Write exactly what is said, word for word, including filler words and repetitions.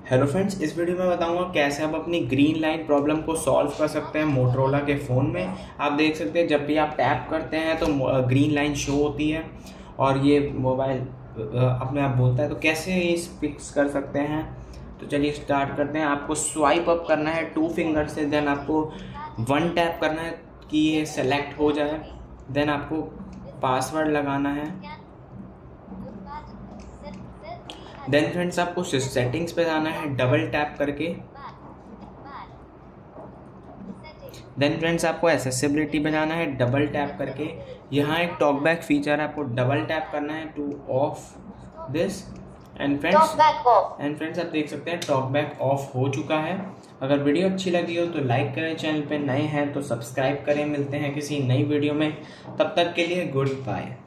Hello friends, इस video में बताऊंगा कैसे आप अपनी ग्रीन लाइन प्रॉब्लम को सॉल्व कर सकते हैं मोटरोला के फ़ोन में। आप देख सकते हैं जब भी आप टैप करते हैं तो ग्रीन लाइन शो होती है और ये मोबाइल अपने आप बोलता है। तो कैसे इस फिक्स कर सकते हैं, तो चलिए स्टार्ट करते हैं। आपको स्वाइप अप करना है टू फिंगर से, देन आपको वन टैप करना है कि ये सेलेक्ट हो जाए, देन आपको पासवर्ड लगाना है। देन फ्रेंड्स आपको सेटिंग्स पे जाना है डबल टैप करके। देन फ्रेंड्स आपको एक्सेसिबिलिटी पे जाना है डबल टैप करके। यहाँ एक टॉकबैक फीचर है, आपको डबल टैप करना है to off this. And friends and friends आप देख सकते हैं टॉकबैक ऑफ हो चुका है। अगर वीडियो अच्छी लगी हो तो लाइक करें, चैनल पे नए हैं तो सब्सक्राइब करें। मिलते हैं किसी नई वीडियो में, तब तक के लिए गुड बाय।